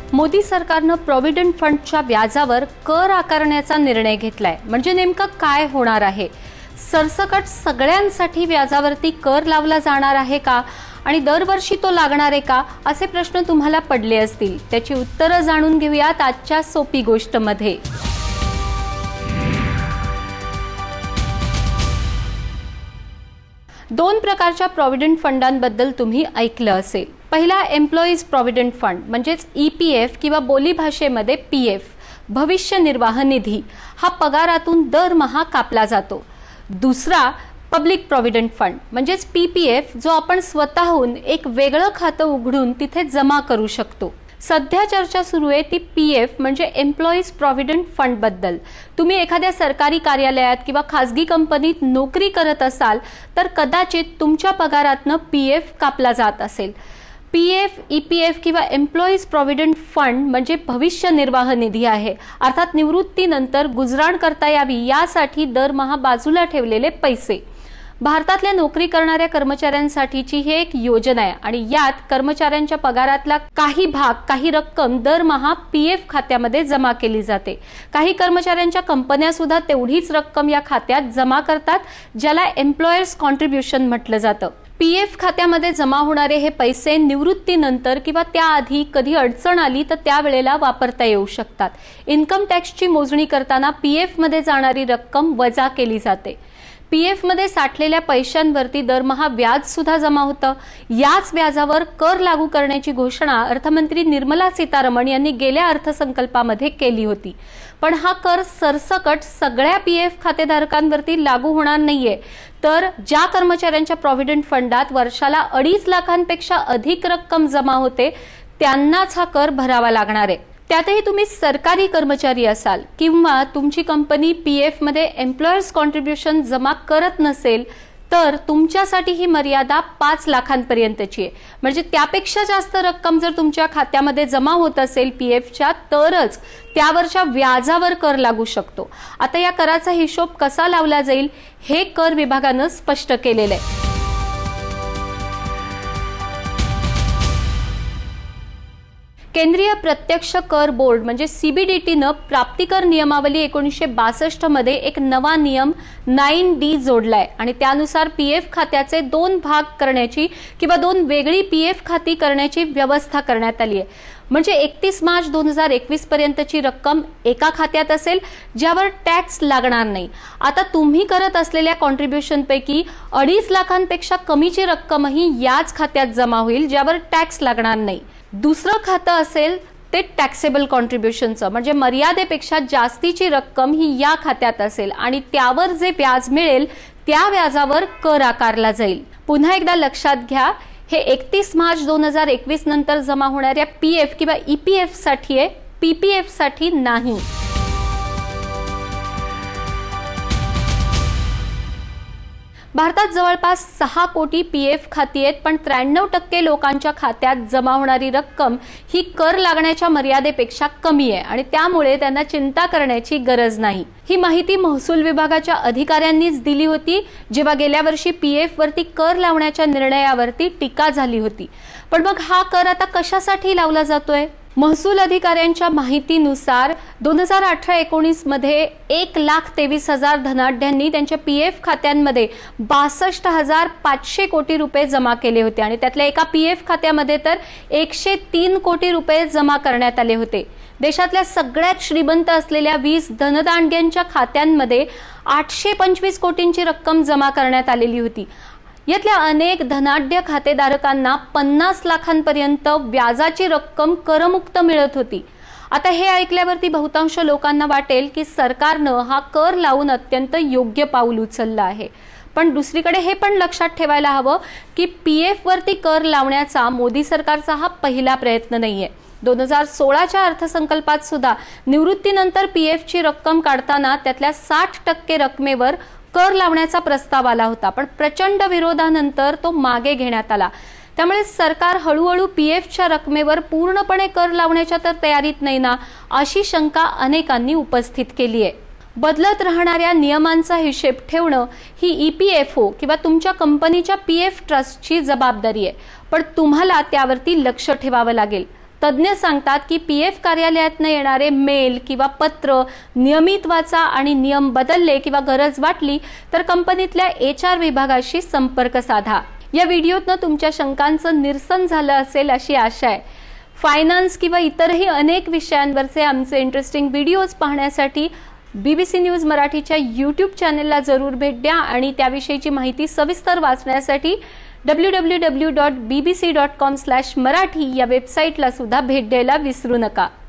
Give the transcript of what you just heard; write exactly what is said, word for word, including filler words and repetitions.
मोदी सरकारनं प्रॉव्हिडंट फंडच्या व्याजावर कर आकारण्याचा निर्णय घेतलाय। म्हणजे नेमकं काय होणार आहे? सरसकट सगळ्यांसाठी व्याजावरती कर लावला जाणार आहे का आणि दरवर्षी तो लागणार आहे का, असे प्रश्न तुम्हाला पडले असतील। त्याची उत्तरं जाणून घेऊयात आजच्या सोपी गोष्ट मध्ये। दोन प्रकारच्या प्रॉव्हिडंट फंडांबद्दल तुम्ही ऐकलं असेल। पहिला एम्प्लॉईज प्रॉव्हिडंट फंड म्हणजेच ईपीएफ किंवा बोली भाषेमध्ये पीएफ, भविष्य निर्वाह निधी, हा पगारातून दरमहा कापला जातो। दुसरा पब्लिक प्रॉव्हिडंट फंड म्हणजेच पीपीएफ, जो आपण स्वतःहून एक वेगळं खातं उघडून तिथे जमा करू शकतो। सध्या चर्चा सुरू आहे ती पीएफ म्हणजे एम्प्लॉईज प्रॉव्हिडंट फंड बद्दल। तुम्ही एखाद्या सरकारी कार्यालयात किंवा खासगी कंपनीत नोकरी करत असाल तर कदाचित तुमच्या पगारातनं पीएफ कापला जात असेल। पीएफ, ईपीएफ किंवा एम्प्लॉईज प्रॉव्हिडंट फंड म्हणजे भविष्य निर्वाह निधी आहे, अर्थात निवृत्तीनंतर गुजराण करता यावी यासाठी दरमहा बाजूला ठेवलेले पैसे। भारतातल्या नोकरी करणाऱ्या कर्मचाऱ्यांसाठीची ही एक योजना आहे आणि यात कर्मचाऱ्यांच्या पगारातला काही भाग, काही रक्कम दरमहा पीएफ खात्यामध्ये जमा केली जाते। काही कर्मचाऱ्यांच्या कंपन्या सुद्धा तेवढीच रक्कम या खात्यात जमा करतात, ज्याला एम्प्लॉयर्स कॉन्ट्रीब्युशन म्हटलं जातं। पीएफ खात्यामध्ये जमा होणारे हे पैसे निवृत्तीनंतर किंवा त्याआधी कधी अडचण आली तर त्यावेळेला वापरता येऊ शकतात। इन्कम टॅक्सची मोजणी करताना पीएफ मध्ये जाणारी रक्कम वजा केली जाते। पीएफ मध्ये साठलेल्या पैशांवरती दरमहा व्याज सुद्धा जमा होतं। याच व्याजावर कर लागू करण्याची घोषणा अर्थमंत्री निर्मला सीतारमण यांनी गेल्या अर्थसंकल्पामध्ये केली होती। पण हा कर सरसकट सगळ्या पीएफ खातेधारकांवरती लागू होणार नाहीये, तर ज्या कर्मचाऱ्यांच्या प्रॉव्हिडंट फंडात वर्षाला अडीच लाखांपेक्षा अधिक रक्कम जमा होते त्यांनाच हा कर भरावा लागणार आहे। त्यातही तुम्ही सरकारी कर्मचारी असाल किंवा तुमची कंपनी पीएफ मध्ये एम्प्लॉयर्स कॉन्ट्रीब्युशन जमा करत नसेल तर तुमच्यासाठी ही मर्यादा पाच लाखांपर्यंतची आहे। म्हणजे त्यापेक्षा जास्त रक्कम जर तुमच्या खात्यामध्ये जमा होत असेल पीएफच्या तरच त्यावरच्या व्याजावर कर लागू शकतो। आता या कराचा हिशोब कसा लावला जाईल हे कर विभागानं स्पष्ट केलेलं आहे। केंद्रीय प्रत्यक्ष कर बोर्ड म्हणजे सीबीडीटीनं प्राप्तिकर नियमावली एकोणीसशे बासष्ट मध्ये एक नवा नियम नाईन डी जोडलाय आणि त्यानुसार पीएफ खात्याचे दोन भाग करण्याची किंवा दोन वेगळी पीएफ खाती करण्याची व्यवस्था करण्यात आली आहे। म्हणजे एकतीस मार्च दोन हजार एकवीस पर्यंतची रक्कम एका खात्यात असेल ज्यावर टॅक्स लागणार नाही। आता तुम्ही करत असलेल्या कॉन्ट्रीब्युशन पैकी अडीच लाखांपेक्षा कमीची रक्कमही याच खात्यात जमा होईल ज्यावर टॅक्स लागणार नाही। दुसरं खातं असेल ते टॅक्सेबल कॉन्ट्रीब्युशनचं म्हणजे मर्यादेपेक्षा जास्तीची रक्कम ही या खात्यात असेल आणि त्यावर जे व्याज मिळेल त्या व्याजावर कर आकारला जाईल। पुन्हा एकदा लक्षात घ्या, हे एकतीस मार्च दोन हजार एकवीस नंतर जमा होणाऱ्या पीएफ किंवा ईपीएफ साठी आहे, पीपीएफ साठी नाही। भारतात जवळपास सहा कोटी पीएफ खाती आहेत, पण त्र्याण्णव टक्के लोकांच्या खात्यात जमा होणारी रक्कम ही कर लागण्याच्या मर्यादेपेक्षा कमी आहे आणि त्यामुळे त्यांना चिंता करण्याची गरज नाही। ही माहिती महसूल विभागाच्या अधिकाऱ्यांनीच दिली होती जेव्हा गेल्या वर्षी पीएफ वरती कर लावण्याच्या निर्णयावरती टीका झाली होती। पण मग हा कर आता कशासाठी लावला जातोय? महसूल अधिकाऱ्यांच्या माहितीनुसार दोन हजार अठरा एकोणीस मध्ये एक लाख तेवीस हजार धनाढ्यांनी त्यांच्या पीएफ खात्यांमध्ये बासष्ट हजार पाचशे कोटी रुपये जमा केले होते आणि त्यातल्या एका पीएफ खात्यामध्ये तर एकशे तीन कोटी रुपये जमा करण्यात आले होते। देशातल्या सगळ्यात श्रीमंत असलेल्या वीस धनदांडग्यांच्या खात्यांमध्ये आठशे पंचवीस कोटींची रक्कम जमा करण्यात आलेली होती। यातल्या अनेक धनाढ्य खातेधारकांना पन्नास लाखांपर्यंत व्याजाची रक्कम करमुक्त मिळत होती। आता हे ऐकल्यावरती बहुतांश लोकांना वाटेल की सरकारनं हा कर लावून अत्यंत योग्य पाऊल उचललं आहे। पण दुसरीकडे हे पण लक्षात ठेवायला हवं की पीएफ वरती कर लावण्याचा मोदी सरकारचा हा पहिला प्रयत्न नाहीये। दोन हजार सोळाच्या अर्थसंकल्पात सुद्धा निवृत्तीनंतर पीएफची रक्कम काढताना त्यातल्या साठ टक्के रकमेवर कर लावण्याचा प्रस्ताव आला होता, पण प्रचंड विरोधानंतर तो मागे घेण्यात आला। त्यामुळे सरकार हळूहळू पीएफच्या रकमेवर पूर्णपणे कर लावण्याच्या तर तयारीत नाही ना, अशी शंका अनेकांनी उपस्थित केली आहे। बदलत राहणाऱ्या नियमांचा हिशेब ठेवणं ही ईपीएफओ किंवा तुमच्या कंपनीच्या पीएफ ट्रस्टची जबाबदारी आहे, पण तुम्हाला त्यावरती लक्ष ठेवावं लागेल। तज्ज्ञ सांगतात की पीएफ कार्यालयातनं येणारे मेल किंवा पत्र नियमित वाचा आणि नियम बदलले किंवा गरज वाटली तर कंपनीतल्या एच आर विभागाशी संपर्क साधा। या व्हिडिओतनं तुमच्या शंकांचं निरसन झालं असेल अशी आशा आहे। फायनान्स किंवा इतरही अनेक विषयांवरचे आमचे इंटरेस्टिंग व्हिडिओज पाहण्यासाठी बीबीसी न्यूज मराठीच्या यूट्यूब चॅनेलला जरूर भेट द्या आणि त्याविषयीची माहिती सविस्तर वाचण्यासाठी W W W dot B B C dot com slash Marathi या वेबसाईटला सुद्धा भेट द्यायला विसरू नका।